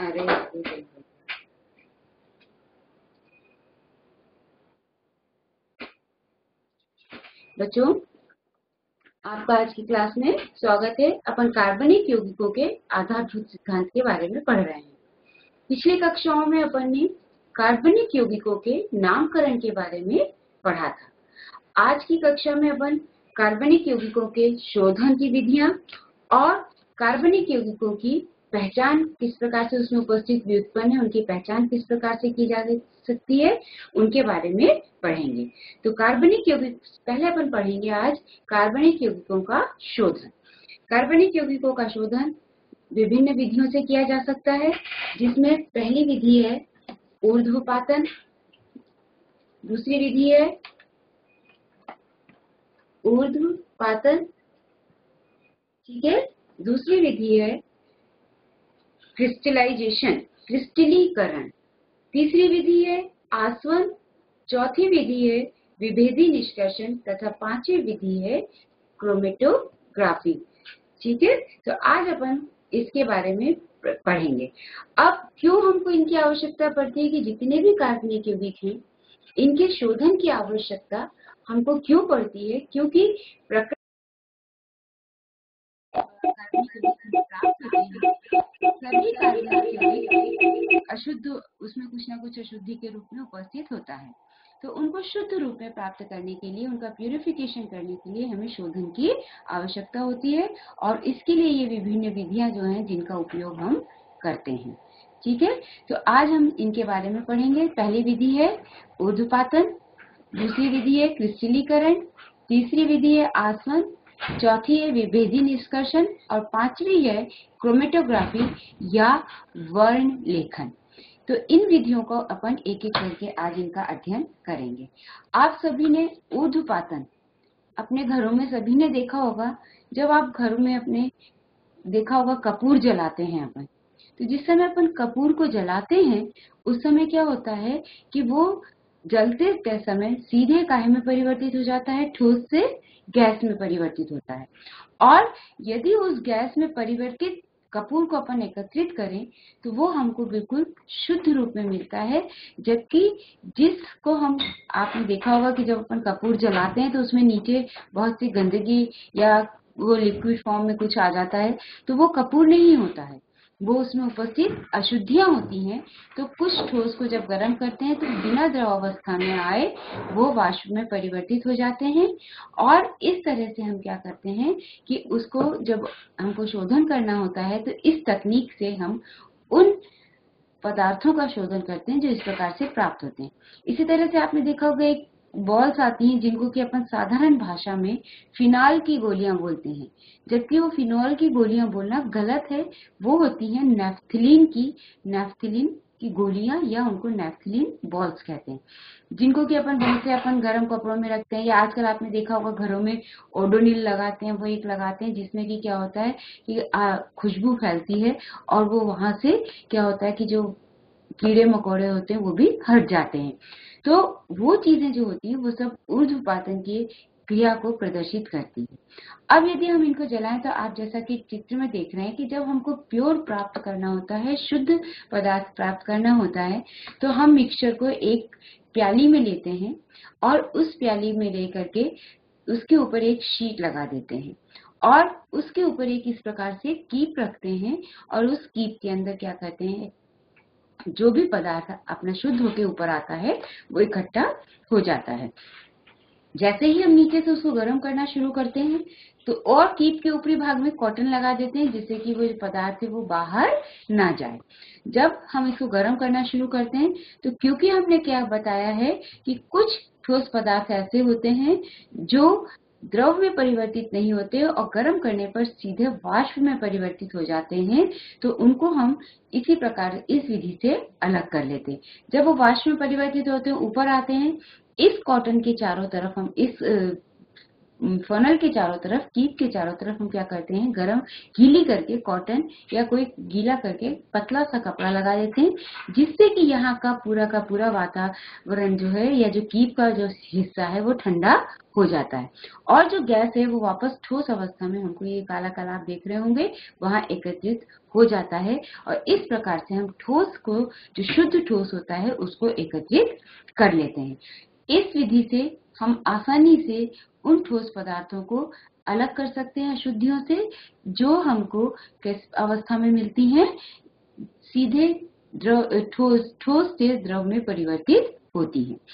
अरे बच्चों, आपका आज की क्लास में स्वागत है। अपन कार्बनिक यौगिकों के आधारभूत सिद्धांत के बारे में पढ़ रहे हैं। पिछली कक्षाओं में अपन ने कार्बनिक यौगिकों के नामकरण के बारे में पढ़ा था। आज की कक्षा में अपन कार्बनिक यौगिकों के शोधन की विधियां और कार्बनिक यौगिकों की पहचान किस प्रकार से उसमें उपस्थित व्युत्पन्न है, उनकी पहचान किस प्रकार से की जा सकती है, उनके बारे में पढ़ेंगे। तो कार्बनिक यौगिक पहले अपन पढ़ेंगे आज कार्बनिक यौगिकों का शोधन। कार्बनिक यौगिकों का शोधन विभिन्न विधियों से किया जा सकता है, जिसमें पहली विधि है ऊर्ध्वपातन, दूसरी विधि है ऊर्ध्वपातन, ठीक है, दूसरी विधि है क्रिस्टलाइजेशन, क्रिस्टलीकरण, तीसरी विधि है आसवन, चौथी विधि है विभेदी निष्कर्षण तथा पांचवी विधि है क्रोमेटोग्राफी। ठीक है, तो आज अपन इसके बारे में पढ़ेंगे। अब क्यों हमको इनकी आवश्यकता पड़ती है कि जितने भी कार्बनिक यौगिक हैं इनके शोधन की आवश्यकता हमको क्यों पड़ती है? क्योंकि प्रकृति सभी कार्बनिक यौगिक अशुद्ध, उसमें कुछ ना कुछ अशुद्धि के रूप में उपस्थित होता है। तो उनको शुद्ध रूप में प्राप्त करने के लिए, उनका प्यूरिफिकेशन करने के लिए हमें शोधन की आवश्यकता होती है, और इसके लिए ये विभिन्न विधियां जो हैं जिनका उपयोग हम करते हैं। ठीक है, तो आज हम इनके बारे में पढ़ेंगे। पहली विधि है ऊर्ध्वपातन, दूसरी विधि है क्रिस्टलीकरण, तीसरी विधि है आसवन, चौथी है विभेदी निष्कर्षण और पांचवी है क्रोमेटोग्राफी या वर्ण लेखन। तो इन विधियों को अपन एक एक करके आज इनका अध्ययन करेंगे। आप सभी ने ऊर्ध्वपातन अपने घरों में सभी ने देखा होगा। जब आप घरों में अपने देखा होगा कपूर जलाते हैं अपन, तो जिस समय अपन कपूर को जलाते हैं उस समय क्या होता है कि वो जलते समय सीधे काहे में परिवर्तित हो जाता है? ठोस से गैस में परिवर्तित होता है। और यदि उस गैस में परिवर्तित कपूर को अपन एकत्रित करें तो वो हमको बिल्कुल शुद्ध रूप में मिलता है। जबकि जिसको हम, आपने देखा होगा कि जब अपन कपूर जलाते हैं तो उसमें नीचे बहुत सी गंदगी या वो लिक्विड फॉर्म में कुछ आ जाता है, तो वो कपूर नहीं होता है, वो उसमें उपस्थित अशुद्धियां होती हैं। तो कुछ ठोस को जब गर्म करते हैं तो बिना द्रव अवस्था में आए वो वाष्प में परिवर्तित हो जाते हैं। और इस तरह से हम क्या करते हैं कि उसको जब हमको शोधन करना होता है तो इस तकनीक से हम उन पदार्थों का शोधन करते हैं जो इस प्रकार से प्राप्त होते हैं। इसी तरह से आपने देखा होगा एक बॉल्स आती हैं जिनको कि अपन साधारण भाषा में फिनॉल की गोलियां बोलते हैं, जबकि वो फिनॉल की गोलियां बोलना गलत है। वो होती हैं नैफ्थलीन की गोलियां, या उनको नैफ्थलीन बॉल्स कहते हैं, जिनको कि अपन बहुत से अपन गर्म कपड़ों में रखते हैं, या आजकल आपने देखा होगा घरों में ओडोनिल लगाते हैं। वो एक लगाते हैं जिसमें कि क्या होता है कि खुशबू फैलती है और वो वहां से क्या होता है कि जो कीड़े मकोड़े होते हैं वो भी हट जाते हैं। तो वो चीजें जो होती है वो सब ऊर्ध्वपातन की क्रिया को प्रदर्शित करती है। अब यदि हम इनको जलाएं तो आप जैसा कि चित्र में देख रहे हैं कि जब हमको प्योर प्राप्त करना होता है, शुद्ध पदार्थ प्राप्त करना होता है, तो हम मिक्सचर को एक प्याली में लेते हैं और उस प्याली में ले करके उसके ऊपर एक शीट लगा देते हैं और उसके ऊपर एक इस प्रकार से कीप रखते हैं, और उस कीप के अंदर क्या करते हैं, जो भी पदार्थ अपना शुद्ध होके ऊपर आता है वो इकट्ठा हो जाता है। जैसे ही हम नीचे से उसको गर्म करना शुरू करते हैं तो और कीप के ऊपरी भाग में कॉटन लगा देते हैं जिससे कि वो जो पदार्थ है वो बाहर ना जाए। जब हम इसको गर्म करना शुरू करते हैं तो क्योंकि हमने क्या बताया है कि कुछ ठोस पदार्थ ऐसे होते हैं जो द्रव में परिवर्तित नहीं होते और गर्म करने पर सीधे वाष्प में परिवर्तित हो जाते हैं, तो उनको हम इसी प्रकार इस विधि से अलग कर लेते हैं। जब वो वाष्प में परिवर्तित होते हैं, ऊपर आते हैं, इस कॉटन के चारों तरफ हम इस फनल के चारों तरफ, कीप के चारों तरफ हम क्या करते हैं, गरम गीली करके कॉटन या कोई गीला करके पतला सा कपड़ा लगा देते हैं, जिससे कि यहाँ का पूरा वातावरण जो है या जो कीप का जो हिस्सा है वो ठंडा हो जाता है और जो गैस है वो वापस ठोस अवस्था में, हमको ये काला काला आप देख रहे होंगे, वहां एकत्रित हो जाता है और इस प्रकार से हम ठोस को, जो शुद्ध ठोस होता है, उसको एकत्रित कर लेते हैं। इस विधि से हम आसानी से उन ठोस पदार्थों को अलग कर सकते हैं अशुद्धियों से, जो हमको किस अवस्था में मिलती हैं, सीधे ठोस से द्रव में परिवर्तित होती है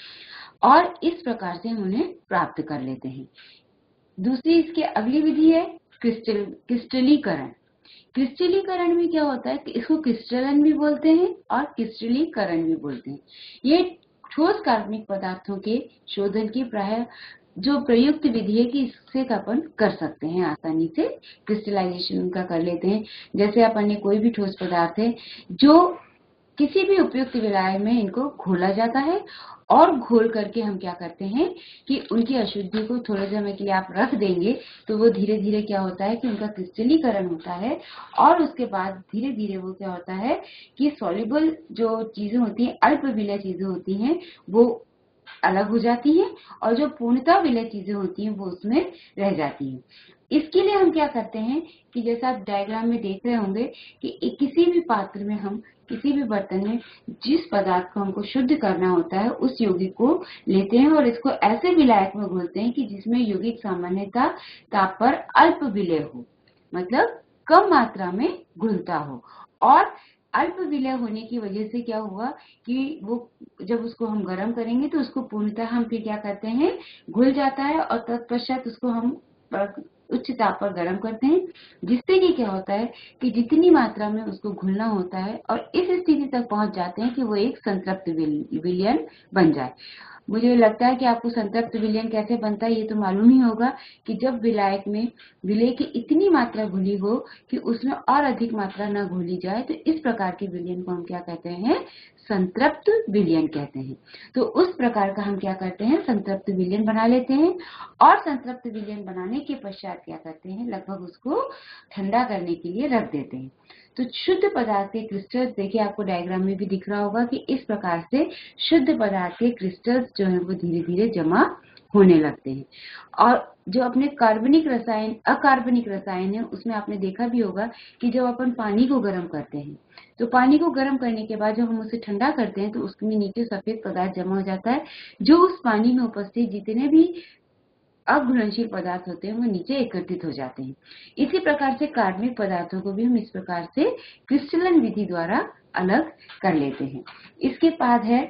और इस प्रकार से हम उन्हें प्राप्त कर लेते हैं। दूसरी इसकी अगली विधि है क्रिस्टलीकरण। क्रिस्टलीकरण में क्या होता है कि इसको क्रिस्टलन भी बोलते हैं और क्रिस्टलीकरण भी बोलते हैं। ये ठोस कार्बनिक पदार्थों के शोधन की प्राय जो प्रयुक्त विधि है कि इससे अपन कर सकते हैं, आसानी से क्रिस्टलाइजेशन उनका कर लेते हैं। जैसे अपन ने कोई भी ठोस पदार्थ है जो किसी भी उपयुक्त विलाय में इनको घोला जाता है और घोल करके हम क्या करते हैं कि उनकी अशुद्धि को थोड़े समय के लिए आप रख देंगे तो वो धीरे धीरे क्या होता है कि उनका क्रिस्टलीकरण होता है और उसके बाद धीरे धीरे वो क्या होता है कि सॉल्युबल जो चीजें होती हैं, अल्प विलय चीजें होती हैं, वो अलग हो जाती हैं और जो पूर्णतः विलय चीजें होती हैं वो उसमें रह जाती हैं। इसके लिए हम क्या करते हैं कि जैसा आप डायग्राम में देख रहे होंगे कि किसी भी पात्र में, हम किसी भी बर्तन में जिस पदार्थ को हमको शुद्ध करना होता है उस यौगिक को लेते हैं और इसको ऐसे विलायक में घोलते हैं कि जिसमें यौगिक सामान्यतः ताप पर अल्प विलय हो, मतलब कम मात्रा में घुलता हो। और अल्प विलय होने की वजह से क्या हुआ कि वो जब उसको हम गर्म करेंगे तो उसको पूर्णतः हम फिर क्या करते हैं, घुल जाता है और तत्पश्चात उसको हम उच्च ताप पर गर्म करते हैं, जिससे कि क्या होता है कि जितनी मात्रा में उसको घुलना होता है और इस स्थिति तक पहुंच जाते हैं कि वो एक संतृप्त विलयन बन जाए। मुझे लगता है कि आपको संतृप्त विलयन कैसे बनता है ये तो मालूम ही होगा कि जब विलायक में विलय की इतनी मात्रा घुली हो कि उसमें और अधिक मात्रा न घुली जाए, तो इस प्रकार के विलयन को हम क्या कहते हैं, संतृप्त विलयन कहते हैं। तो उस प्रकार का हम क्या करते हैं, संतृप्त विलयन बना लेते हैं और संतृप्त विलयन बनाने के पश्चात क्या करते हैं, लगभग उसको ठंडा करने के लिए रख देते हैं। तो शुद्ध पदार्थ के क्रिस्टल्स, देखिए आपको डायग्राम में भी दिख रहा होगा कि इस प्रकार से शुद्ध पदार्थ के क्रिस्टल्स जो है वो धीरे धीरे जमा होने लगते हैं। और जो अपने कार्बनिक रसायन, अकार्बनिक रसायन है, उसमें आपने देखा भी होगा कि जब अपन पानी को गर्म करते हैं तो पानी को गर्म करने के बाद जब हम उसे ठंडा करते हैं तो उसमें नीचे सफेद पदार्थ जमा हो जाता है, जो उस पानी में उपस्थित जितने भी अघुलनशील पदार्थ होते हैं वो नीचे एकत्रित हो जाते हैं। इसी प्रकार से कार्बनिक पदार्थों को भी हम इस प्रकार से क्रिस्टलन विधि द्वारा अलग कर लेते हैं। इसके बाद है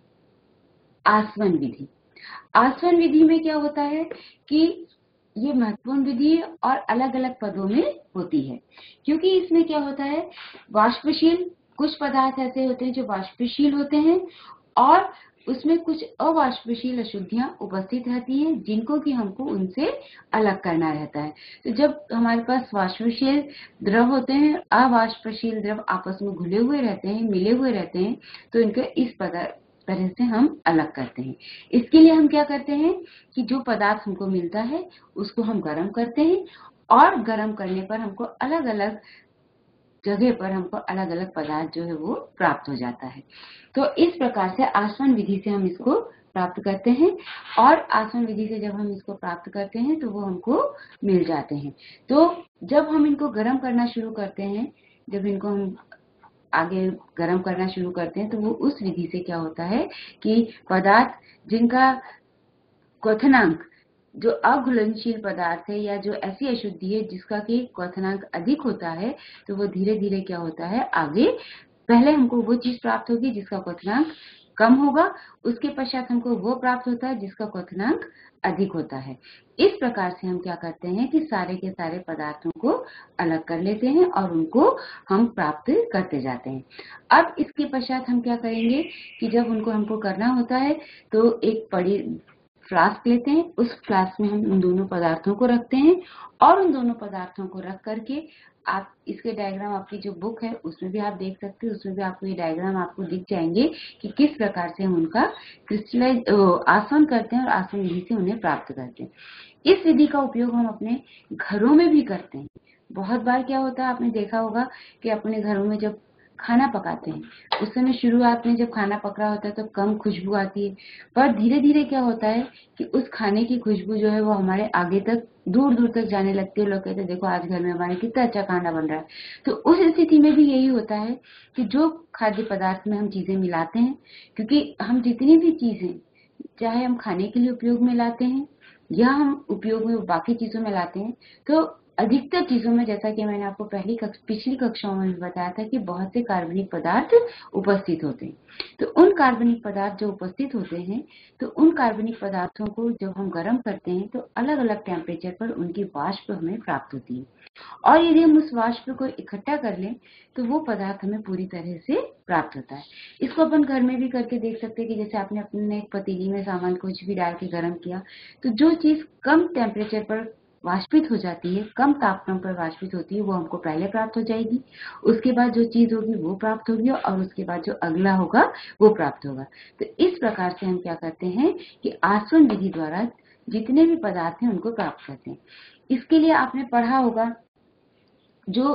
आसवन विधि। आसवन विधि में क्या होता है कि ये महत्वपूर्ण विधि और अलग अलग पदों में होती है, क्योंकि इसमें क्या होता है, वाष्पशील कुछ पदार्थ ऐसे होते हैं जो वाष्पशील होते हैं और उसमें कुछ अवाष्पशील अशुद्धियां उपस्थित रहती हैं जिनको कि हमको उनसे अलग करना रहता है। तो जब हमारे पास वाष्पशील द्रव होते हैं, अवाष्पशील द्रव आपस में घुले हुए रहते हैं, मिले हुए रहते हैं, तो इनको इस तरह से हम अलग करते हैं। इसके लिए हम क्या करते हैं कि जो पदार्थ हमको मिलता है उसको हम गर्म करते हैं और गर्म करने पर हमको अलग अलग जगह पर हमको अलग अलग पदार्थ जो है वो प्राप्त हो जाता है। तो इस प्रकार से आसवन विधि से हम इसको प्राप्त करते हैं और आसवन विधि से जब हम इसको प्राप्त करते हैं तो वो हमको मिल जाते हैं। तो जब हम इनको गर्म करना शुरू करते हैं, जब इनको हम आगे गर्म करना शुरू करते हैं तो वो उस विधि से क्या होता है कि पदार्थ जिनका क्वथनांक, जो अघुलनशील पदार्थ है या जो ऐसी अशुद्धि है जिसका कि क्वथनांक अधिक होता है, तो वो धीरे धीरे क्या होता है, आगे पहले हमको वो चीज प्राप्त होगी जिसका क्वथनांक कम होगा, उसके पश्चात हमको वो प्राप्त होता है जिसका क्वथनांक अधिक होता है। इस प्रकार से हम क्या करते हैं कि सारे के सारे पदार्थों को अलग कर लेते हैं और उनको हम प्राप्त करते जाते हैं। अब इसके पश्चात हम क्या करेंगे कि जब उनको हमको करना होता है तो एक फ्लास्क लेते हैं, उस फ्लास्क में हम उन दोनों पदार्थों को रखते हैं और उन दोनों पदार्थों को रख करके आप इसके डायग्राम आपकी जो बुक है उसमें भी आप देख सकते हैं, उसमें भी आपको ये डायग्राम आपको दिख जाएंगे कि किस प्रकार से हम उनका क्रिस्टलाइज आसवन करते हैं और आसवन विधि से उन्हें प्राप्त करते हैं। इस विधि का उपयोग हम अपने घरों में भी करते हैं। बहुत बार क्या होता है, आपने देखा होगा कि अपने घरों में जब खाना पकाते हैं उस समय शुरुआत में जब खाना पक रहा होता है तो कम खुशबू आती है, पर धीरे धीरे क्या होता है कि उस खाने की खुशबू जो है वो हमारे आगे तक दूर दूर तक जाने लगती है। लोग कहते हैं देखो आज घर में हमारे कितना अच्छा खाना बन रहा है। तो उस स्थिति में भी यही होता है कि जो खाद्य पदार्थ में हम चीजें मिलाते हैं, क्योंकि हम जितनी भी चीजें चाहे हम खाने के लिए उपयोग में लाते हैं या हम उपयोग में बाकी चीजों में लाते हैं, तो अधिकतर चीजों में जैसा कि मैंने आपको पिछली कक्षाओं में भी बताया था कि बहुत से कार्बनिक पदार्थ उपस्थित होते हैं। तो उन कार्बनिक पदार्थ जो उपस्थित होते हैं, तो उन कार्बनिक पदार्थों को जब हम गर्म करते हैं तो अलग अलग टेम्परेचर पर उनकी वाष्प हमें प्राप्त होती है और यदि हम उस वाष्प को इकट्ठा कर लें तो वो पदार्थ हमें पूरी तरह से प्राप्त होता है। इसको अपन घर में भी करके देख सकते हैं कि जैसे आपने अपने एक पतीली में सामान कुछ भी डाल के गर्म किया, तो जो चीज कम टेम्परेचर पर वाष्पित हो जाती है, कम तापमान पर वाष्पित होती है, वो हमको पहले प्राप्त हो जाएगी। उसके बाद जो चीज होगी वो प्राप्त होगी और उसके बाद जो अगला होगा वो प्राप्त होगा। तो इस प्रकार से हम क्या करते हैं कि आसवन विधि द्वारा जितने भी पदार्थ हैं उनको प्राप्त करते हैं। इसके लिए आपने पढ़ा होगा जो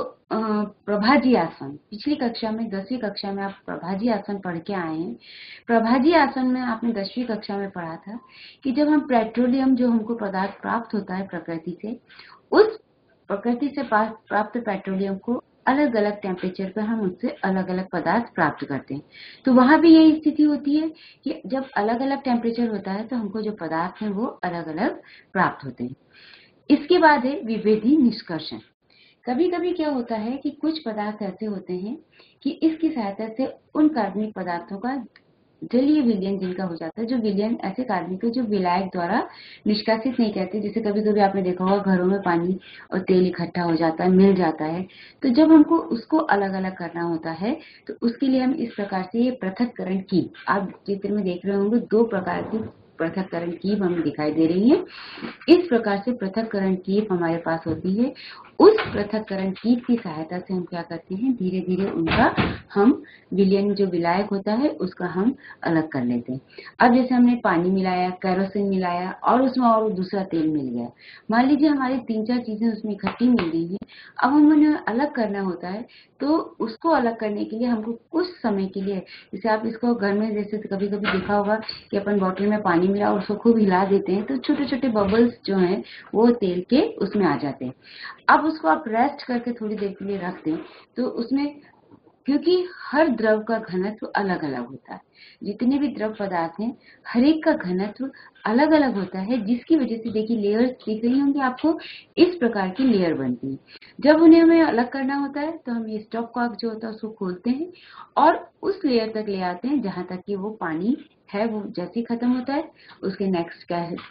प्रभाजी आसन, पिछली कक्षा में 10वीं कक्षा में आप प्रभाजी आसन पढ़ के आए हैं। प्रभाजी आसन में आपने 10वीं कक्षा में पढ़ा था कि जब हम पेट्रोलियम जो हमको पदार्थ प्राप्त होता है प्रकृति से, उस प्रकृति से प्राप्त पेट्रोलियम को अलग अलग टेम्परेचर पर हम उससे अलग अलग पदार्थ प्राप्त करते हैं। तो वहां भी यही स्थिति होती है कि जब अलग अलग टेम्परेचर होता है तो हमको जो पदार्थ है वो अलग अलग प्राप्त होते हैं। इसके बाद है विभेदी निष्कर्षण। कभी कभी क्या होता है कि कुछ पदार्थ ऐसे होते हैं कि इसकी सहायता से उन कार्बनिक पदार्थों का जलीय विलयन जिनका हो जाता है, जो विलयन ऐसे कार्बनिक जो विलायक द्वारा निष्कासित नहीं करते। जैसे कभी कभी आपने देखा होगा घरों में पानी और तेल इकट्ठा हो जाता है, मिल जाता है, तो जब हमको उसको अलग अलग करना होता है तो उसके लिए हम इस प्रकार से ये पृथक्करण की, आप चित्र में देख रहे होंगे 2 प्रकार की पृथक्करण कीप हमें दिखाई दे रही है। इस प्रकार से पृथक्करण कीप हमारे पास होती है। उस पृथक्करण कीप की सहायता से हम क्या करते हैं, धीरे धीरे उनका हम विलयन जो विलायक होता है उसका हम अलग कर लेते हैं। अब जैसे हमने पानी मिलाया, केरोसिन मिलाया और उसमें और दूसरा तेल मिल गया, मान लीजिए हमारी 3-4 चीजें उसमें इकट्ठी मिल गई है। अब हम उन्हें अलग करना होता है, तो उसको अलग करने के लिए हमको कुछ समय के लिए, जैसे आप इसको घर में जैसे कभी कभी देखा होगा कि अपन बोतल में पानी मिला और उसको खूब हिला देते हैं तो छोटे छोटे बबल्स जो हैं वो तेल के उसमें आ जाते हैं। अब उसको आप रेस्ट करके थोड़ी देर के लिए रख दें तो उसमें, क्योंकि हर द्रव का घनत्व अलग अलग होता है, जितने भी द्रव पदार्थ हैं हर एक का घनत्व अलग अलग होता है, जिसकी वजह से देखिए लेयर्स दिख रही होंगी आपको, इस प्रकार की लेयर बनती है। जब उन्हें हमें अलग करना होता है तो हम ये स्टॉप कॉर्क जो होता है उसको खोलते हैं और उस लेयर तक ले आते हैं जहां तक कि वो पानी है वो जैसे ही खत्म होता है उसके नेक्स्ट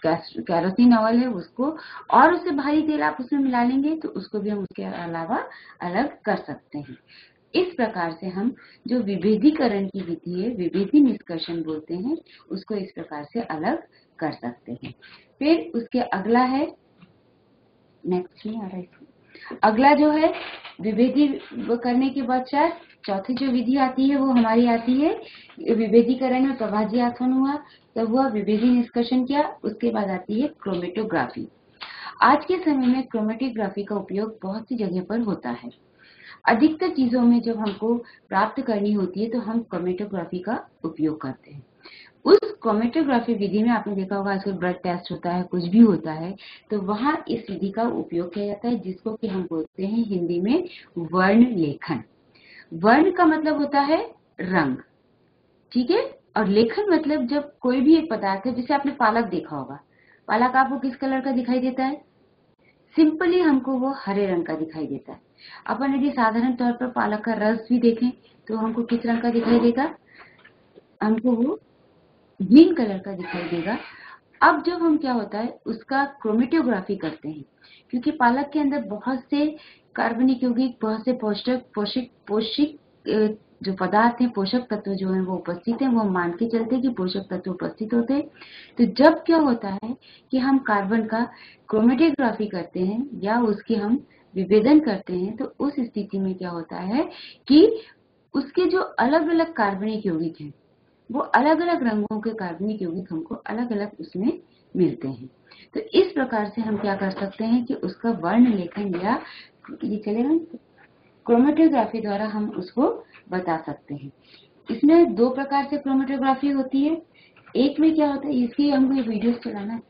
केरोसिन ऑयल है उसको, और उससे भारी तेल आप उसमें मिला लेंगे तो उसको भी हम उसके अलावा अलग कर सकते हैं। इस प्रकार से हम जो विभेदीकरण की विधि है, विभेदी निष्कर्षण बोलते हैं, उसको इस प्रकार से अलग कर सकते हैं। फिर उसके अगला है, नेक्स्ट नहीं आ रहा है, अगला जो है विभेदी करने के बाद चौथी जो विधि आती है वो हमारी आती है विभेदीकरण में प्रभाजी आसवन हुआ, तब हुआ विभेदी निष्कर्षण किया, उसके बाद आती है क्रोमेटोग्राफी। आज के समय में क्रोमेटोग्राफी का उपयोग बहुत सी जगह पर होता है। अधिकतर चीजों में जब हमको प्राप्त करनी होती है तो हम क्रोमेटोग्राफी का उपयोग करते हैं। उस क्रोमेटोग्राफी विधि में आपने देखा होगा आजकल ब्लड टेस्ट होता है, कुछ भी होता है, तो वहां इस विधि का उपयोग किया जाता है जिसको कि हम बोलते हैं हिंदी में वर्ण लेखन। वर्ण का मतलब होता है रंग, ठीक है, और लेखन मतलब जब कोई भी एक पदार्थ है, जैसे आपने पालक देखा होगा, पालक आपको किस कलर का दिखाई देता है, सिंपली हमको वो हरे रंग का दिखाई देता है। अपन यदि साधारण तौर पर पालक का रस भी देखें तो हमको किस रंग का दिखाई देगा, हमको वो ग्रीन कलर का दिखाई देगा। अब जब हम क्या होता है उसका क्रोमेटोग्राफी करते हैं, क्योंकि पालक के अंदर बहुत से कार्बनिक यौगिक, बहुत से जो पदार्थ हैं, पोषक तत्व जो हैं वो उपस्थित हैं, वो हम मान के चलते हैं कि पोषक तत्व उपस्थित होते हैं। तो जब क्या होता है कि हम कार्बन का क्रोमेटोग्राफी करते हैं या उसकी हम विभेदन करते हैं, तो उस स्थिति में क्या होता है कि उसके जो अलग अलग कार्बनिक यौगिक हैं, वो अलग अलग रंगों के कार्बनिक यौगिक हमको अलग अलग उसमें मिलते हैं। तो इस प्रकार से हम क्या कर सकते हैं कि उसका वर्ण लेखन या ये चलेगा क्रोमेटोग्राफी द्वारा हम उसको बता सकते हैं। इसमें दो प्रकार से क्रोमेटोग्राफी होती है। एक में क्या होता है, इसकी हमको वीडियोस चलाना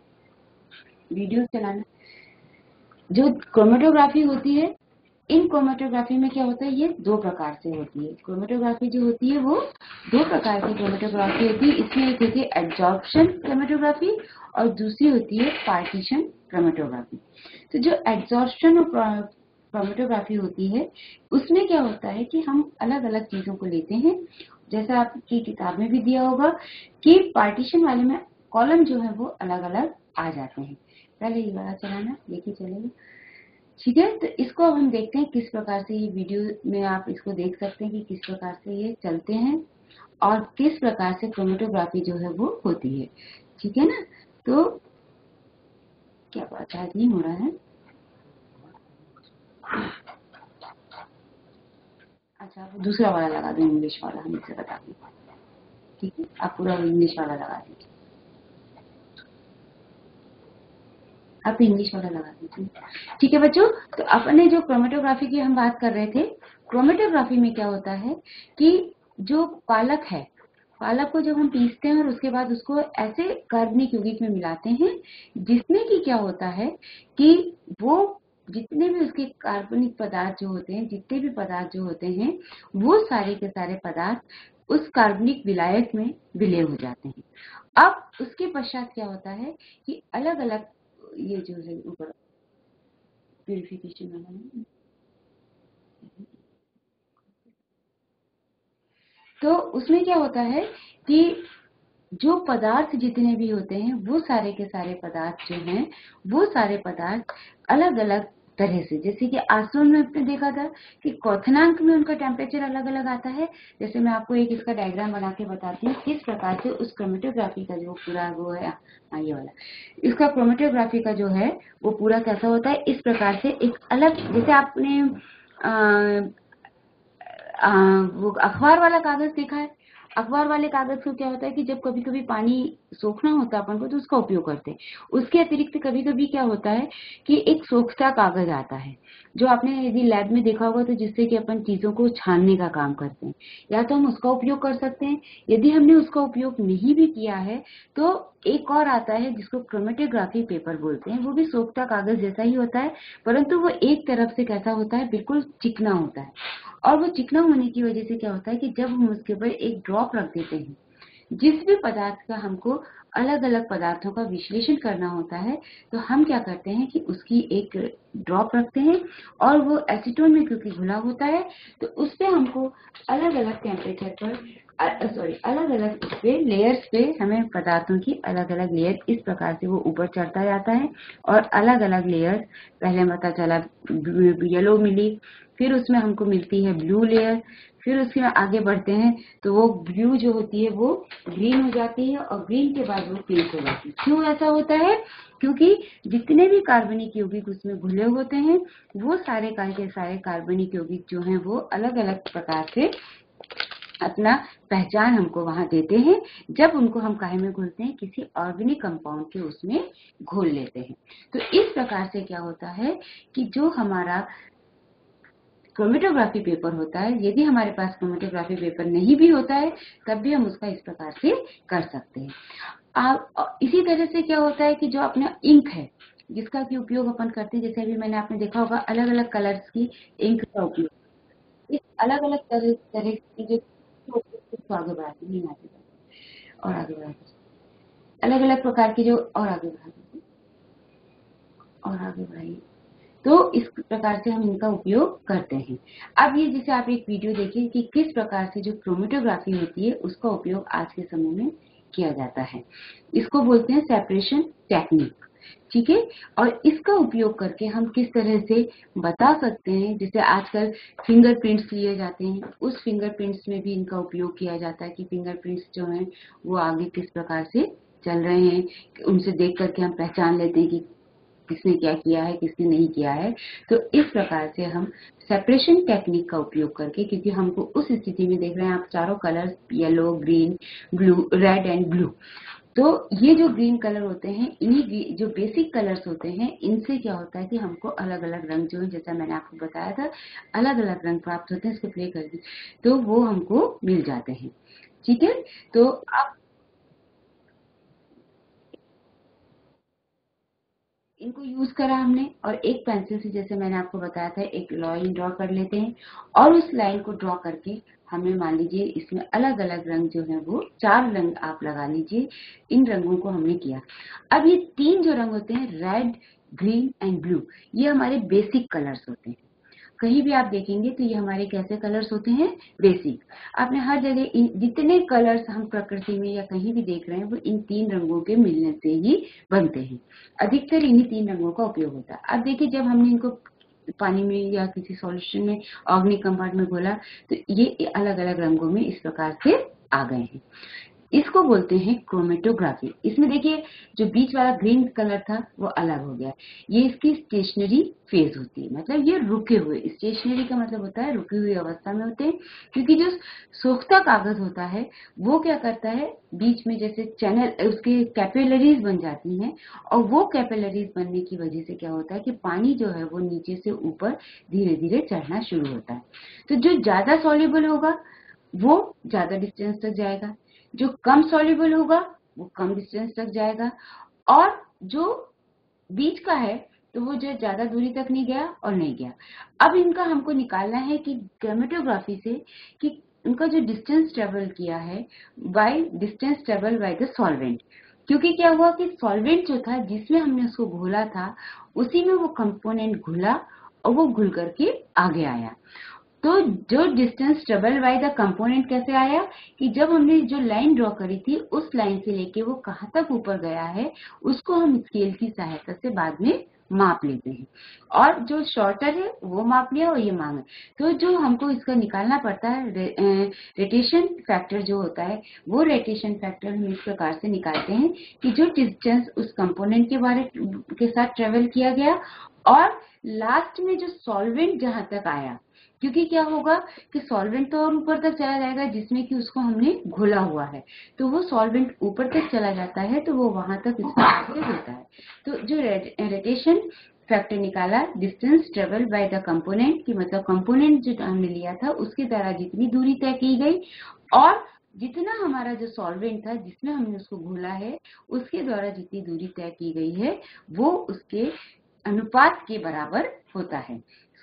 जो क्रोमेटोग्राफी होती है, इन क्रोमेटोग्राफी में क्या होता है, ये दो प्रकार से होती है। क्रोमेटोग्राफी जो होती है वो दो प्रकार की क्रोमेटोग्राफी होती है। इसमें एक होती है एब्जॉर्प्शन क्रोमेटोग्राफी और दूसरी होती है पार्टीशन क्रोमेटोग्राफी। तो जो एब्जॉर्प्शन क्रोमेटोग्राफी होती है, उसमें क्या होता है कि हम अलग अलग चीजों को लेते हैं, जैसा आपकी किताब में भी दिया होगा कि पार्टीशन वाले में कॉलम जो है वो अलग अलग आ जाते हैं। पहले ये वाला चलाना, देखिए चलेगा, ठीक है। तो इसको अब हम देखते हैं किस प्रकार से, ये वीडियो में आप इसको देख सकते हैं कि किस प्रकार से ये चलते हैं और किस प्रकार से क्रोमेटोग्राफी जो है वो होती है, ठीक है ना। तो क्या बात आज नहीं हो रहा है, अच्छा आप दूसरा वाला लगा दो, इंग्लिश वाला, हम इससे बता दें, ठीक है। आप पूरा इंग्लिश वाला लगा दीजिए, आप इंग्लिश वाला लगा दीजिए, ठीक है बच्चों। तो अपने जो क्रोमेटोग्राफी की हम बात कर रहे थे, क्रोमेटोग्राफी में क्या होता है कि जो पालक है, पालक को जब हम पीसते हैं और उसके बाद उसको ऐसे कार्बनिक यौगिक में मिलाते हैं जिसमें कि क्या होता है कि वो जितने भी उसके कार्बनिक पदार्थ जो होते हैं, जितने भी पदार्थ जो होते हैं, वो सारे के सारे पदार्थ उस कार्बनिक विलायक में विलय हो जाते हैं। अब उसके पश्चात क्या होता है कि अलग अलग ये जो है ऊपर प्यूरिफिकेशन वाला है, तो उसमें क्या होता है कि जो पदार्थ जितने भी होते हैं, वो सारे के सारे पदार्थ जो हैं, वो सारे पदार्थ अलग अलग तरह से, जैसे कि आसवन में आपने देखा था कि क्वथनांक में उनका टेम्परेचर अलग अलग आता है। जैसे मैं आपको एक इसका डायग्राम बना के बताती हूँ किस प्रकार से उस क्रोमेटोग्राफी का जो पूरा वो है, ये वाला, इसका क्रोमेटोग्राफी का जो है वो पूरा कैसा होता है, इस प्रकार से एक अलग, जैसे आपने वो अखबार वाला कागज देखा है। अखबार वाले कागज को क्या होता है कि जब कभी कभी पानी सोखना होता है अपन को, तो उसका उपयोग करते हैं। उसके अतिरिक्त कभी कभी क्या होता है कि एक सोखता कागज आता है, जो आपने यदि लैब में देखा होगा, तो जिससे कि अपन चीजों को छानने का काम करते हैं, या तो हम उसका उपयोग कर सकते हैं। यदि हमने उसका उपयोग नहीं भी किया है तो एक और आता है जिसको क्रोमेटोग्राफी पेपर बोलते हैं। वो भी सोखता कागज जैसा ही होता है, परंतु वो एक तरफ से कैसा होता है, बिल्कुल चिकना होता है। और वो चिकना होने की वजह से क्या होता है कि जब हम उसके ऊपर एक ड्रॉप रख देते हैं, जिस भी पदार्थ का हमको अलग अलग पदार्थों का विश्लेषण करना होता है, तो हम क्या करते हैं कि उसकी एक ड्रॉप रखते हैं, और वो एसीटोन में क्योंकि घुला होता है, तो उस पे हमको अलग अलग टेम्परेचर पर अलग अलग पे लेयर्स पे हमें पदार्थों की अलग अलग लेयर इस प्रकार से वो ऊपर चढ़ता जाता है। और अलग अलग लेयर्स, पहले पता चला येलो मिली, फिर उसमें हमको मिलती है ब्लू लेयर, फिर उसके आगे बढ़ते हैं तो वो ब्लू जो होती है वो ग्रीन हो जाती है, और ग्रीन के बाद वो पिंक हो जाती है। क्यों ऐसा होता है? क्योंकि जितने भी कार्बनिक यौगिक उसमें घुले होते हैं, वो सारे के सारे कार्बनिक यौगिक जो हैं वो अलग अलग प्रकार से अपना पहचान हमको वहां देते हैं, जब उनको हम काहे में घोलते हैं, किसी ऑर्गेनिक कंपाउंड के उसमें घोल लेते हैं। तो इस प्रकार से क्या होता है कि जो हमारा क्रोमेटोग्राफी पेपर होता है, यदि हमारे पास क्रोमेटोग्राफी पेपर नहीं भी होता है, तब भी हम उसका इस प्रकार से कर सकते हैं। इसी तरह से क्या होता है कि जो अपना इंक है, जिसका की उपयोग अपन करते हैं, जैसे अभी मैंने आपने देखा होगा अलग अलग कलर्स की इंक का उपयोग, इस अलग अलग तरह की जो आगे बढ़ाते नहीं आते, और आगे बढ़ाते अलग अलग प्रकार की जो, और आगे बढ़ाते और आगे बढ़ाइए, तो इस प्रकार से हम इनका उपयोग करते हैं। अब ये जैसे आप एक वीडियो देखिए कि किस प्रकार से जो क्रोमेटोग्राफी होती है उसका उपयोग आज के समय में किया जाता है। इसको बोलते हैं सेपरेशन टेक्निक। ठीक है। और इसका उपयोग करके हम किस तरह से बता सकते हैं, जैसे आजकल फिंगरप्रिंट्स लिए जाते हैं, उस फिंगरप्रिंट्स में भी इनका उपयोग किया जाता है कि फिंगरप्रिंट्स जो हैं वो आगे किस प्रकार से चल रहे हैं, उनसे देख करके हम पहचान लेते हैं कि किसने क्या किया है, किसने नहीं किया है। तो इस प्रकार से हम सेपरेशन टेक्निक का उपयोग करके, क्योंकि हमको उस स्थिति में देख रहे हैं आप चारों colours yellow, green, blue, red and blue, तो ये जो ग्रीन कलर होते हैं, इन्हीं जो बेसिक कलर्स होते हैं, इनसे क्या होता है कि हमको अलग अलग रंग जो है, जैसा मैंने आपको बताया था, अलग अलग रंग प्राप्त होते हैं। इसको प्ले कर दी तो वो हमको मिल जाते हैं। ठीक है। तो अब इनको यूज करा हमने, और एक पेंसिल से, जैसे मैंने आपको बताया था, एक लाइन ड्रॉ कर लेते हैं, और उस लाइन को ड्रॉ करके हमें मान लीजिए इसमें अलग अलग रंग जो है वो 4 रंग आप लगा लीजिए, इन रंगों को हमने किया। अब ये 3 जो रंग होते हैं, रेड, ग्रीन एंड ब्लू, ये हमारे बेसिक कलर्स होते हैं। कहीं भी आप देखेंगे तो ये हमारे कैसे कलर्स होते हैं, बेसिक। आपने हर जगह जितने कलर्स हम प्रकृति में या कहीं भी देख रहे हैं वो इन 3 रंगों के मिलने से ही बनते हैं। अधिकतर इन्हीं 3 रंगों का उपयोग होता है। अब देखिए जब हमने इनको पानी में या किसी सॉल्यूशन में ऑर्गेनिक कंपाउंड में घोला तो ये अलग अलग रंगों में इस प्रकार से आ गए हैं। इसको बोलते हैं क्रोमेटोग्राफी। इसमें देखिए जो बीच वाला ग्रीन कलर था वो अलग हो गया, ये इसकी स्टेशनरी फेज होती है, मतलब ये रुके हुए, स्टेशनरी का मतलब होता है रुकी हुई अवस्था में होते हैं। क्योंकि जो सोखता कागज होता है वो क्या करता है, बीच में जैसे चैनल उसके कैपिलरीज बन जाती हैं, और वो कैपिलरीज बनने की वजह से क्या होता है कि पानी जो है वो नीचे से ऊपर धीरे धीरे चढ़ना शुरू होता है। तो जो ज्यादा सॉल्युबल होगा वो ज्यादा डिस्टेंस तक जाएगा, जो कम सॉल्युबल होगा वो कम डिस्टेंस तक जाएगा, और जो बीच का है तो वो जो ज्यादा दूरी तक नहीं गया और नहीं गया। अब इनका हमको निकालना है कि क्रोमेटोग्राफी से कि उनका जो डिस्टेंस ट्रेवल किया है by distance travel by the solvent. क्योंकि क्या हुआ कि सॉल्वेंट जो था जिसमें हमने उसको घोला था उसी में वो कंपोनेंट घुला और वो घुल करके आगे आया। तो जो distance travel by the component कैसे आया कि जब हमने जो लाइन ड्रॉ करी थी उस लाइन से लेके वो कहाँ तक ऊपर गया है उसको हम स्केल की सहायता से बाद में माप लेते हैं, और जो शॉर्टर है वो माप लिया और ये मांगा। तो जो हमको इसका निकालना पड़ता है रेटेशन फैक्टर जो होता है, वो रेटेशन फैक्टर हम इस प्रकार से निकालते हैं कि जो डिस्टेंस उस कंपोनेंट के साथ ट्रेवल किया गया, और लास्ट में जो सॉल्वेंट जहां तक आया, क्योंकि क्या होगा कि सॉल्वेंट तो और ऊपर तक चला जाएगा जिसमें कि उसको हमने घोला हुआ है, तो वो सॉल्वेंट ऊपर तक चला जाता है तो वो वहां तक इस प्रकार से होता है। तो जो रेटेशन फैक्टर निकाला, distance travel by the component की मतलब कंपोनेंट जो हमने लिया था उसके द्वारा जितनी दूरी तय की गई, और जितना हमारा जो सॉल्वेंट था जिसमें हमने उसको घोला है उसके द्वारा जितनी दूरी तय की गई है वो उसके अनुपात के बराबर होता है।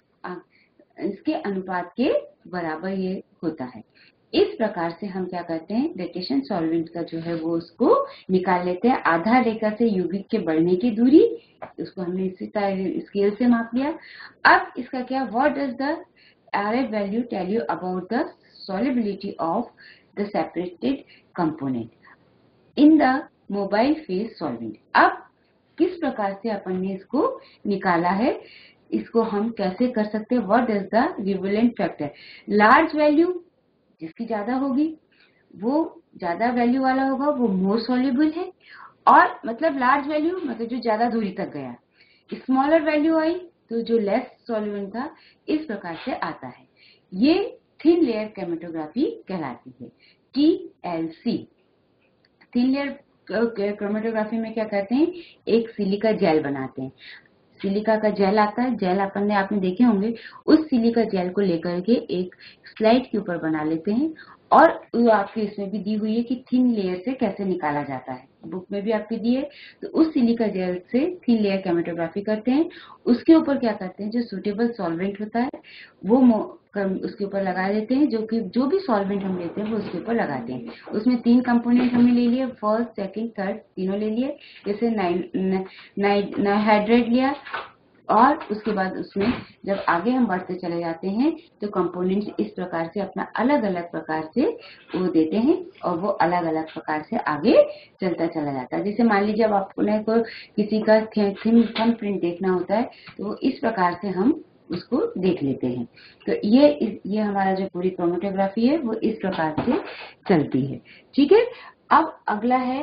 इसके अनुपात के बराबर ये होता है। इस प्रकार से हम क्या करते हैं, रेटेशन सॉल्वेंट का जो है वो उसको निकाल लेते हैं। आधार रेखा से यौगिक के बढ़ने की दूरी, उसको हमने इसी तरह स्केल से माप लिया। अब इसका क्या, what does the RF value tell you about the solubility of the separated component in the mobile phase solvent। अब किस प्रकार से अपन ने इसको निकाला है, इसको हम कैसे कर सकते हैं, what does the relevant factor, large value जिसकी ज्यादा होगी वो ज्यादा वैल्यू वाला होगा वो मोर सॉल्युबल है, और मतलब लार्ज वैल्यू मतलब जो ज्यादा दूरी तक गया, स्मॉलर वैल्यू आई तो जो लेस सॉल्युबल था, इस प्रकार से आता है। ये थिन लेयर क्रोमेटोग्राफी कहलाती है, TLC। थिन लेयर क्रोमेटोग्राफी में क्या करते हैं, एक सिलिका जेल बनाते हैं। सिलिका का जेल आता है, जेल आपने देखे होंगे, उस सिलिका जेल को लेकर के एक स्लाइड के ऊपर बना लेते हैं, और वो आपके इसमें भी दी हुई है कि थिन लेयर से कैसे निकाला जाता है, बुक में भी आपकी दी है। तो उस सिलिका जेल से थिन लेयर क्रोमेटोग्राफी करते हैं। उसके ऊपर क्या करते हैं, जो सूटेबल सॉल्वेंट होता है वो उसके ऊपर लगा देते हैं, जो भी सॉल्वेंट हम लेते हैं वो उसके ऊपर लगाते हैं। उसमें 3 कंपोनेंट हमने ले लिए, फर्स्ट सेकंड थर्ड तीनों ले लिए। जैसे नाइहाइड्रेट लिया, और उसके बाद उसमें जब आगे हम बढ़ते चले जाते हैं तो कंपोनेंट्स इस प्रकार से अपना अलग अलग प्रकार से वो देते हैं और वो अलग अलग प्रकार से आगे चलता चला जाता है। जैसे मान लीजिए अब आपने को किसी का थंब प्रिंट देखना होता है तो वो इस प्रकार से हम उसको देख लेते हैं। तो ये हमारा जो पूरी क्रोमेटोग्राफी है वो इस प्रकार से चलती है। ठीक है, अब अगला है,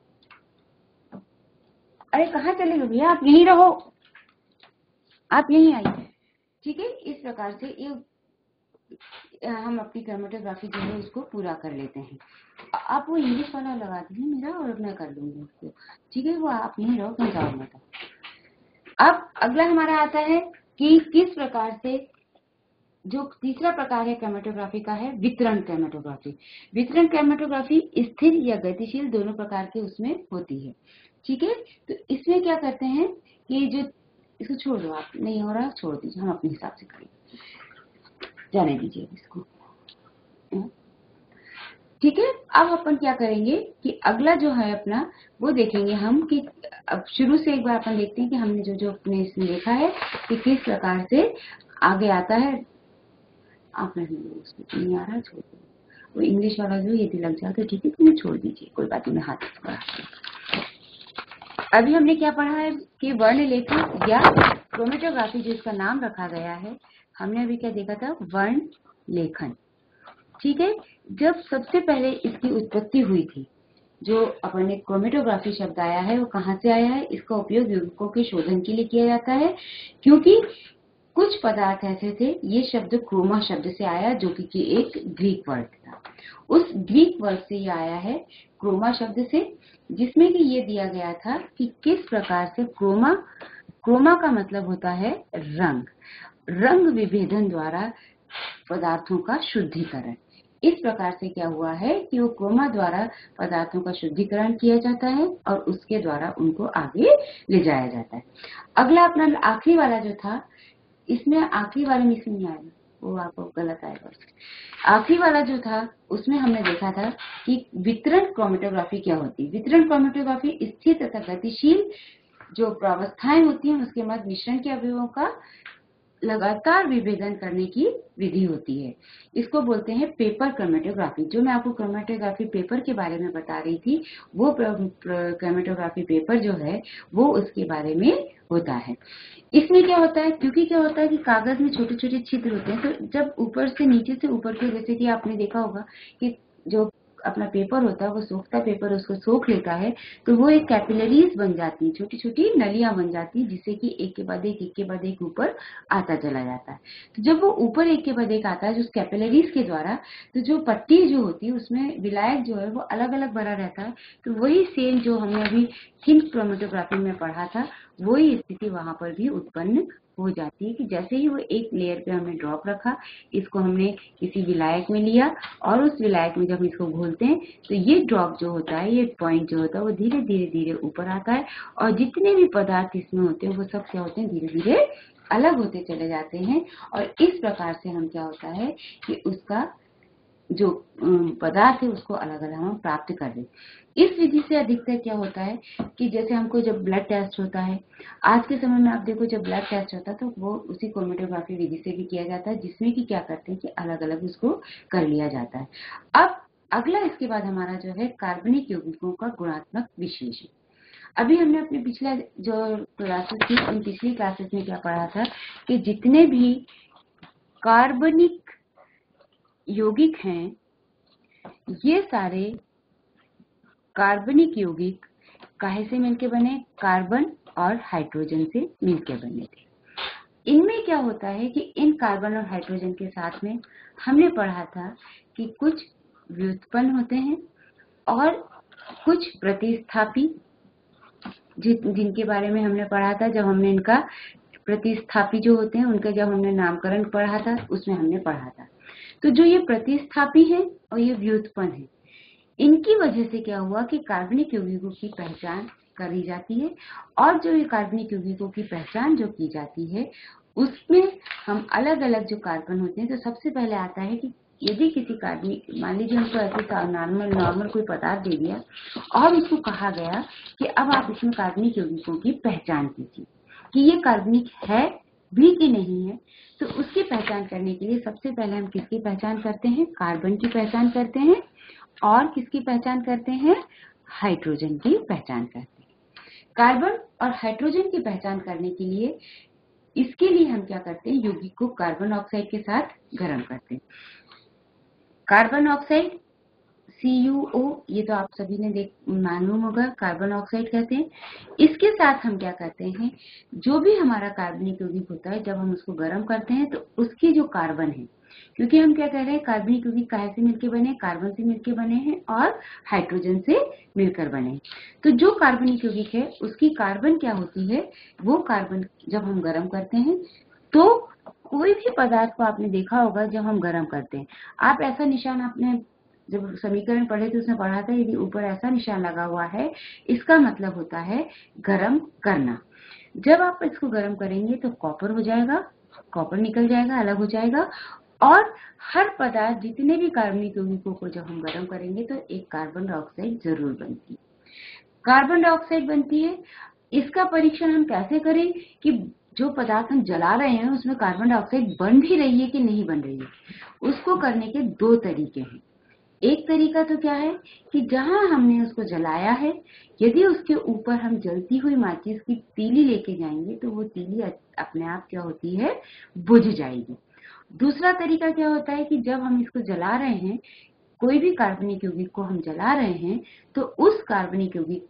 अरे कहाँ चले गए भैया, आप यहीं रहो, आप यहीं आइए। ठीक है, इस प्रकार से ये हम अपनी क्रोमेटोग्राफी जो है उसको पूरा कर लेते हैं। आप वो इंग्लिश वाला लगा दीजिए मेरा और मैं कर लूंगी उसको। ठीक है, वो आप यहीं रहो, मैं जाऊंगा। तो अब अगला हमारा आता है कि किस प्रकार से जो तीसरा प्रकार है क्रोमेटोग्राफी का है वितरण क्रोमेटोग्राफी। वितरण क्रोमेटोग्राफी स्थिर या गतिशील दोनों प्रकार के उसमें होती है। ठीक है, तो इसमें क्या करते हैं कि जो इसको छोड़ दो, आप नहीं हो रहा छोड़ दीजिए, हम अपने हिसाब से करेंगे, जाने दीजिए इसको। ठीक है, अब अपन क्या करेंगे कि अगला जो है अपना वो देखेंगे हम कि अब शुरू से एक बार अपन देखते हैं कि हमने जो जो अपने इसमें देखा है कि किस प्रकार से आगे आता है। आप उसको नहीं आ रहा, छोड़ दो, वो इंग्लिश वाला जो यदि लग जाए तो ठीक है, तुम्हें छोड़ दीजिए, कोई बात नहीं, हाथ बढ़ा। अभी हमने क्या पढ़ा है कि वर्ण लेखन या क्रोमेटोग्राफी जिसका नाम रखा गया है, हमने अभी क्या देखा था, वर्ण लेखन। ठीक है, जब सबसे पहले इसकी उत्पत्ति हुई थी, जो अपन ने क्रोमेटोग्राफी शब्द आया है वो कहाँ से आया है, इसका उपयोग यौगिकों के शोधन के लिए किया जाता है, क्योंकि कुछ पदार्थ ऐसे थे, ये शब्द क्रोमा शब्द से आया जो कि एक ग्रीक वर्ड था। उस ग्रीक वर्ड से ये आया है क्रोमा शब्द से, जिसमें कि ये दिया गया था कि किस प्रकार से क्रोमा का मतलब होता है रंग विभेदन द्वारा पदार्थों का शुद्धिकरण। इस प्रकार से क्या हुआ है कि वो क्रोमा द्वारा पदार्थों का शुद्धिकरण किया जाता है और उसके द्वारा उनको आगे ले जाया जाता है। अगला अपना आखिरी वाला जो था, इसमें आखिरी वाले में इसमें नहीं आएगा, वो आपको गलत आएगा। आखिरी वाला जो था उसमें हमने देखा था कि वितरण क्रोमेटोग्राफी क्या होती है। वितरण क्रोमेटोग्राफी स्थिर तथा गतिशील जो प्रावस्थाएं होती हैं उसके मध्य मिश्रण के अवयवों का लगातार विभेदन करने की विधि होती है। इसको बोलते हैं पेपर क्रोमेटोग्राफी। जो मैं आपको क्रोमेटोग्राफी पेपर के बारे में बता रही थी, वो क्रोमेटोग्राफी पेपर जो है वो उसके बारे में होता है। इसमें क्या होता है, क्योंकि क्या होता है कि कागज में छोटे छोटे छिद्र होते हैं, तो जब ऊपर से नीचे से ऊपर के, जैसे कि आपने देखा होगा कि जो अपना पेपर होता है वो सोखता पेपर उसको सोख लेता है, तो वो एक कैपिलरीज बन जाती है, छोटी छोटी नलियां बन जाती है, जिससे कि एक के बाद एक ऊपर आता चला जाता है। तो जब वो ऊपर एक के बाद एक आता है जो कैपिलरीज के द्वारा, तो जो पट्टी जो होती है उसमें विलायक जो है वो अलग अलग भरा रहता है। तो वही सेम जो हमने अभी थिन क्रोमेटोग्राफी में पढ़ा था, वही स्थिति वहां पर भी उत्पन्न हो जाती है कि जैसे ही वो एक लेयर पे हमने ड्रॉप रखा, इसको हमने किसी विलायक में लिया और उस विलायक में जब इसको घोलते हैं तो ये ड्रॉप जो होता है, ये पॉइंट जो होता है वो धीरे धीरे ऊपर आता है और जितने भी पदार्थ इसमें होते हैं वो सब क्या होते हैं, धीरे धीरे अलग होते चले जाते हैं। और इस प्रकार से हम क्या होता है कि उसका जो पदार्थ है उसको अलग अलग हम प्राप्त कर लें। इस विधि से अधिकतर क्या होता है कि जैसे हमको जब ब्लड टेस्ट होता है, आज के समय में आप देखो जब ब्लड टेस्ट होता है तो वो उसी क्रोमेटोग्राफी विधि से भी किया जाता है, जिसमें कि क्या करते हैं कि अलग अलग उसको कर लिया जाता है। अब अगला इसके बाद हमारा जो है कार्बनिक यौगिकों का गुणात्मक विश्लेषण। अभी हमने अपने पिछला जो क्लासेस थी उन पिछली क्लासेस में क्या पढ़ा था कि जितने भी कार्बनिक यौगिक हैं, ये सारे कार्बनिक यौगिक काहे से मिलके बने, कार्बन और हाइड्रोजन से मिलके बने थे। इनमें क्या होता है कि इन कार्बन और हाइड्रोजन के साथ में हमने पढ़ा था कि कुछ व्युत्पन्न होते हैं और कुछ प्रतिस्थापी, जिनके बारे में हमने पढ़ा था जब हमने इनका प्रतिस्थापी जो होते हैं उनका जब हमने नामकरण पढ़ा था उसमें हमने पढ़ा था। तो जो ये प्रतिस्थापी है और ये व्युत्पन्न है, इनकी वजह से क्या हुआ कि कार्बनिक यौगिकों की पहचान करी जाती है। और जो ये कार्बनिक यौगिकों की पहचान जो की जाती है उसमें हम अलग अलग जो कार्बन होते हैं, तो सबसे पहले आता है कि यदि किसी कार्बनिक, मान लीजिए हमको ऐसे नॉर्मल कोई पदार्थ दे दिया और उसको कहा गया कि अब आप इसमें कार्बनिक यौगिकों की पहचान कीजिए, कि ये कार्बनिक है भी कि नहीं है, तो उसकी पहचान करने के लिए सबसे पहले हम किसकी पहचान करते हैं? कार्बन की पहचान करते हैं। और किसकी पहचान करते हैं? हाइड्रोजन की पहचान करते हैं। कार्बन और हाइड्रोजन की पहचान करने के लिए इसके लिए हम क्या करते हैं? यौगिक को कार्बन ऑक्साइड के साथ गर्म करते हैं। कार्बन ऑक्साइड CuO, ये तो आप सभी ने मालूम होगा, कार्बन ऑक्साइड कहते हैं। इसके साथ हम क्या करते हैं? जो भी हमारा कार्बनिक यौगिक होता है, जब हम उसको गर्म करते हैं तो उसकी जो कार्बन है, क्योंकि हम क्या कह रहे हैं, कार्बनिक यौगिक काहे से मिलकर बने? कार्बन से मिलकर बने हैं और हाइड्रोजन से मिलकर बने हैं। तो जो कार्बनिक यौगिक है उसकी कार्बन क्या होती है? वो कार्बन जब हम गर्म करते हैं तो कोई भी पदार्थ को आपने देखा होगा, जब हम गर्म करते हैं, आप ऐसा निशान, आपने जब समीकरण पढ़े थे उसमें पढ़ा था, यदि ऊपर ऐसा निशान लगा हुआ है, इसका मतलब होता है गर्म करना। जब आप इसको गर्म करेंगे तो कॉपर हो जाएगा, कॉपर निकल जाएगा, अलग हो जाएगा। और हर पदार्थ, जितने भी कार्बनिक यौगिकों को जब हम गर्म करेंगे तो एक कार्बन डाइऑक्साइड जरूर बनती है। कार्बन डाइऑक्साइड बनती है। इसका परीक्षण हम कैसे करें कि जो पदार्थ हम जला रहे हैं उसमें कार्बन डाइऑक्साइड बन भी रही है कि नहीं बन रही है? उसको करने के दो तरीके हैं। एक तरीका तो क्या है कि जहां हमने उसको जलाया है, यदि उसके ऊपर हम जलती हुई माचिस की तीली लेके जाएंगे तो वो तीली अपने आप क्या होती है? बुझ जाएगी। दूसरा तरीका क्या होता है कि जब हम इसको जला रहे हैं, कोई भी कार्बनिक यौगिक को हम जला रहे हैं, तो उस कार्बनिक यौगिक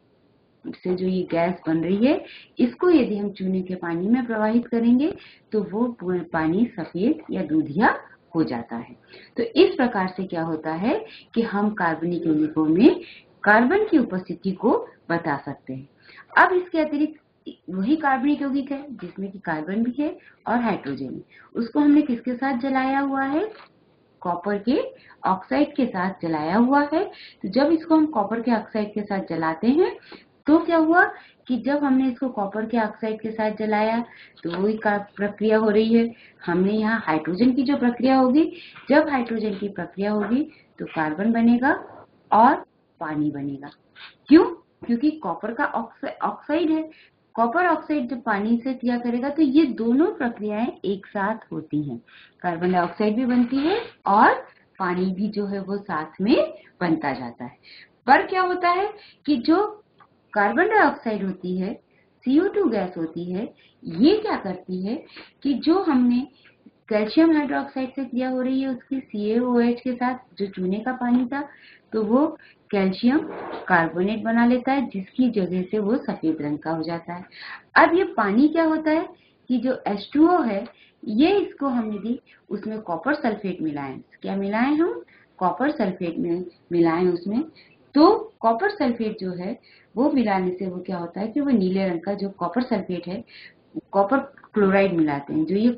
से जो ये गैस बन रही है, इसको यदि हम चूने के पानी में प्रवाहित करेंगे तो वो पानी सफेद या दूधिया हो जाता है। तो इस प्रकार से क्या होता है कि हम कार्बनिक यौगिकों में कार्बन की उपस्थिति को बता सकते हैं। अब इसके अतिरिक्त वही कार्बनिक यौगिक है जिसमें कि कार्बन भी है और हाइड्रोजन है, उसको हमने किसके साथ जलाया हुआ है? कॉपर के ऑक्साइड के साथ जलाया हुआ है। तो जब इसको हम कॉपर के ऑक्साइड के साथ जलाते हैं तो क्या हुआ कि जब हमने इसको कॉपर के ऑक्साइड के साथ जलाया तो वही प्रक्रिया हो रही है। हमने यहाँ हाइड्रोजन की जो प्रक्रिया होगी, जब हाइड्रोजन की प्रक्रिया होगी तो कार्बन बनेगा और पानी बनेगा। क्यों? क्योंकि कॉपर का ऑक्साइड है। कॉपर ऑक्साइड जब पानी से क्रिया करेगा तो ये दोनों प्रक्रियाएं एक साथ होती हैं। कार्बन डाइऑक्साइड भी बनती है और पानी भी जो है वो साथ में बनता जाता है। पर क्या होता है कि जो कार्बन डाइऑक्साइड होती है, CO2 गैस होती है, ये क्या करती है कि जो हमने कैल्शियम हाइड्रोक्साइड से क्रिया हो रही है उसकी CaOH के साथ, जो चूने का पानी था, तो वो कैल्शियम कार्बोनेट बना लेता है, जिसकी जगह से वो सफेद रंग का हो जाता है। अब ये पानी क्या होता है कि जो H2O है, ये इसको हम यदि उसमें कॉपर सल्फेट मिलाएं, क्या मिलाएं हम? कॉपर सल्फेट में मिलाएं उसमें, तो कॉपर सल्फेट जो है वो मिलाने से वो क्या होता है कि वो नीले रंग का जो कॉपर सल्फेट है, कॉपर क्लोराइड मिलाते हैं, जो ये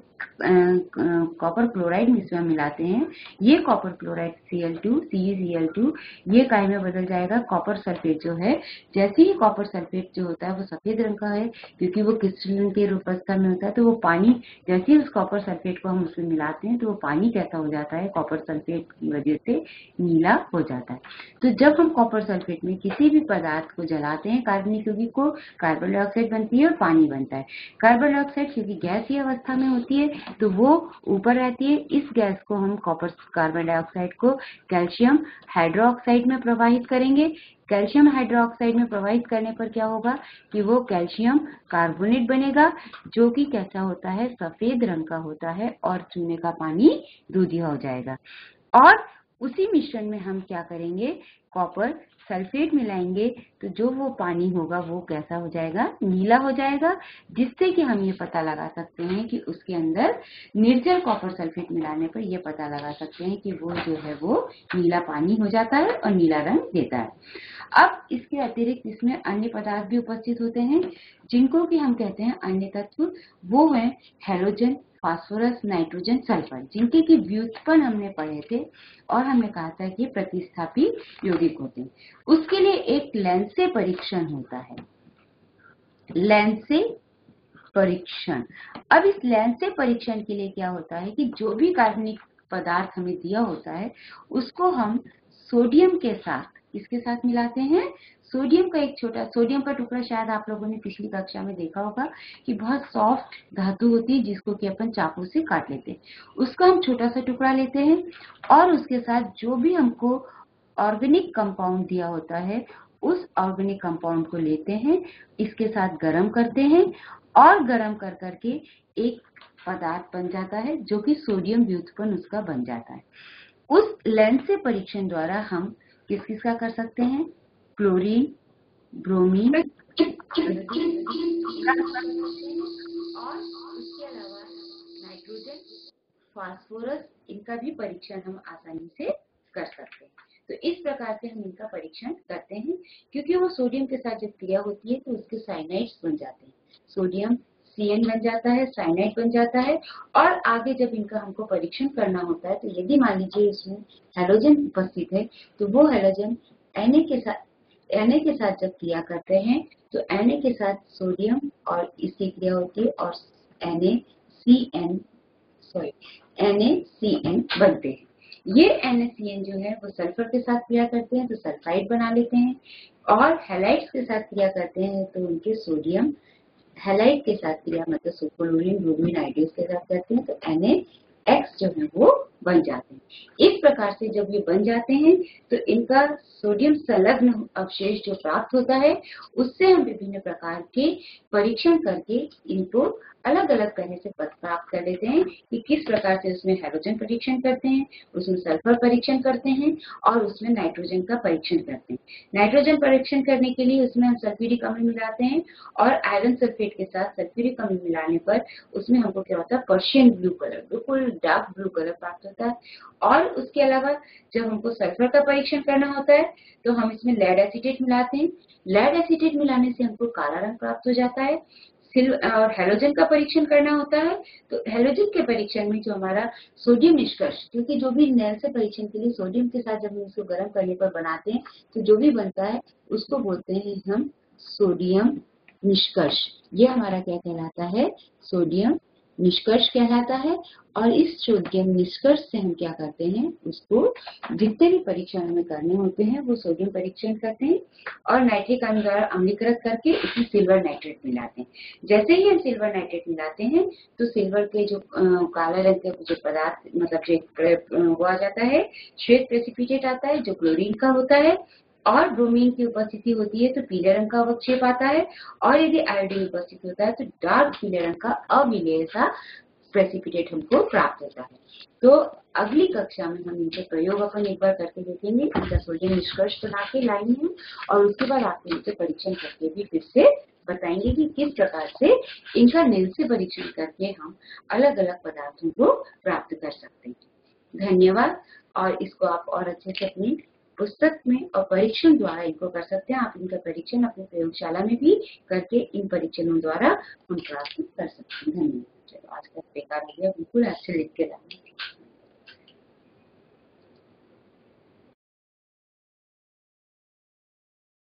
कॉपर क्लोराइड इसमें मिलाते हैं, ये कॉपर क्लोराइड CeCl2 ये काय में बदल जाएगा कॉपर सल्फेट जो है। जैसे ही कॉपर सल्फेट जो होता है वो सफेद रंग का है, क्योंकि वो क्रिस्टलन के रूप अवस्था में होता है, तो वो पानी, जैसे ही उस कॉपर सल्फेट को हम उसमें मिलाते हैं तो वो पानी कैसा हो जाता है? कॉपर सल्फेट की वजह से नीला हो जाता है। तो जब हम कॉपर सल्फेट में किसी भी पदार्थ को जलाते हैं, कार्बनिक यौगिक को, कार्बन डाइऑक्साइड बनती है और पानी बनता है। कार्बन डाइऑक्साइड क्योंकि गैसीय अवस्था में होती है तो वो ऊपर रहती है। इस गैस को हम कार्बन डाइऑक्साइड को कैल्शियम हाइड्रोक्साइड में प्रवाहित करेंगे। कैल्शियम हाइड्रोक्साइड में प्रवाहित करने पर क्या होगा कि वो कैल्शियम कार्बोनेट बनेगा, जो कि कैसा होता है? सफेद रंग का होता है और चूने का पानी दूधिया हो जाएगा। और उसी मिश्रण में हम क्या करेंगे? कॉपर सल्फेट मिलाएंगे, तो जो वो पानी होगा वो कैसा हो जाएगा? नीला हो जाएगा, जिससे कि हम ये पता लगा सकते हैं कि उसके अंदर निर्जल कॉपर सल्फेट मिलाने पर ये पता लगा सकते हैं कि वो जो है वो नीला पानी हो जाता है और नीला रंग देता है। अब इसके अतिरिक्त इसमें अन्य पदार्थ भी उपस्थित होते हैं, जिनको कि हम कहते हैं अन्य तत्व। वो है हैलोजन, फास्फोरस, नाइट्रोजन, सल्फर, जिनके की व्युत्पन्न हमने पढ़े थे और हमने कहा था कि प्रतिस्थापी यौगिक होते हैं। उसके लिए एक लेंसे परीक्षण होता है, लेंसे परीक्षण। अब इस लेंसे परीक्षण के लिए क्या होता है कि जो भी कार्बनिक पदार्थ हमें दिया होता है उसको हम सोडियम के साथ इसके साथ मिलाते हैं सोडियम का एक छोटा सोडियम का टुकड़ा। शायद आप लोगों ने पिछली कक्षा में देखा होगा कि बहुत सॉफ्ट धातु होती है जिसको कि अपन चाकू से काट लेते हैं। उसका हम छोटा सा टुकड़ा लेते हैं और उसके साथ जो भी हमको ऑर्गेनिक कंपाउंड दिया होता है उस ऑर्गेनिक कंपाउंड को लेते हैं, इसके साथ गर्म करते हैं और गर्म कर करके एक पदार्थ बन जाता है जो कि सोडियम व्युत्पन्न उसका बन जाता है। उस लेंस से परीक्षण द्वारा हम किस किस का कर सकते हैं, क्लोरीन, ब्रोमीन और उसके अलावा नाइट्रोजन, फास्फोरस, इनका भी परीक्षण हम आसानी से कर सकते हैं। तो इस प्रकार से हम इनका परीक्षण करते हैं, क्योंकि वो सोडियम के साथ जब क्रिया होती है तो उसके साइनाइड्स बन जाते हैं, सोडियम CN बन जाता है, साइनाइड बन जाता है। और आगे जब इनका हमको परीक्षण करना होता है तो यदि मान लीजिए इसमें हैलोजन उपस्थित है तो वो हैलोजन Na के साथ जब क्रिया करते हैं तो Na के साथ सोडियम और इसकी क्रिया होती है और NaCN बनते हैं। ये NaCN जो है वो सल्फर के साथ क्रिया करते हैं तो सल्फाइड बना लेते हैं, और हैलाइड्स के साथ क्रिया करते हैं तो उनके सोडियम हैलाइड के साथ क्रिया मतलब क्लोरीन, ब्रोमीन, आयोडीन के साथ करते हैं तो NaX जो है वो बन जाते हैं। इस प्रकार से जब ये बन जाते हैं तो इनका सोडियम संलग्न अवशेष जो प्राप्त होता है उससे हम विभिन्न प्रकार के परीक्षण करके इनको अलग अलग तरह से प्राप्त कर लेते हैं कि किस प्रकार से उसमें हैलोजन परीक्षण करते हैं, उसमें सल्फर परीक्षण करते हैं और उसमें नाइट्रोजन का परीक्षण करते हैं। नाइट्रोजन परीक्षण करने के लिए उसमें हम सल्फ्यूरिक अम्ल मिलाते हैं और आयरन सल्फेट के साथ सल्फ्यूरिक अम्ल मिलाने पर उसमें हमको क्या होता है, पर्शियन ब्लू कलर, बिल्कुल डार्क ब्लू कलर प्राप्त होता है। और उसके अलावा जब हमको सल्फर का परीक्षण करना होता है तो हम इसमें लेड एसीटेट मिलाते हैं। लेड एसीटेट मिलाने से हमको काला रंग प्राप्त हो जाता है। और हैलोजन का परीक्षण करना होता है तो हैलोजन के परीक्षण में जो हमारा सोडियम निष्कर्ष, क्योंकि जो भी नैल से परीक्षण के लिए सोडियम के साथ जब हम इसको गर्म करने पर बनाते हैं तो जो भी बनता है उसको बोलते हैं हम सोडियम निष्कर्ष। ये हमारा क्या कहलाता है, सोडियम निष्कर्ष कहलाता है। और इस सोडियम निष्कर्ष से हम क्या करते हैं, उसको जितने भी परीक्षण हमें करने होते हैं वो सोडियम परीक्षण करते हैं और नाइट्रिक अम्ल द्वारा अम्लीकृत करके इसमें सिल्वर नाइट्रेट मिलाते हैं। जैसे ही हम सिल्वर नाइट्रेट मिलाते हैं तो सिल्वर के जो काला रंग के जो पदार्थ मतलब वो आ जाता है, श्वेत प्रेसिपिटेट आता है जो क्लोरीन का होता है, और ब्रोमीन की उपस्थिति होती है तो पीले रंग का अवक्षेप आता है, और यदि आयोडीन उपस्थित होता है तो डार्क पीले रंग का अविलेय सा प्रेसिपिटेट हमको प्राप्त होता है। तो अगली कक्षा में हम इनके प्रयोग अपन एक बार करके देखेंगे, इनका सोडियम निष्कर्ष बना के लाएंगे और उसके बाद आपको इनसे परीक्षण करके भी फिर से बताएंगे कि किस प्रकार से इनका नील से परीक्षण करके हम अलग अलग पदार्थों को प्राप्त कर सकते हैं। धन्यवाद। और इसको आप और अच्छे से अपनी पुस्तक में और परीक्षण द्वारा इनको कर सकते हैं। आप इनका परीक्षण अपनी प्रयोगशाला में भी करके इन परीक्षणों द्वारा हम प्राप्त कर सकते हैं। धन्यवाद। चलो आज का बेकार हो गया, बिल्कुल अच्छे लिख के लाएंगे।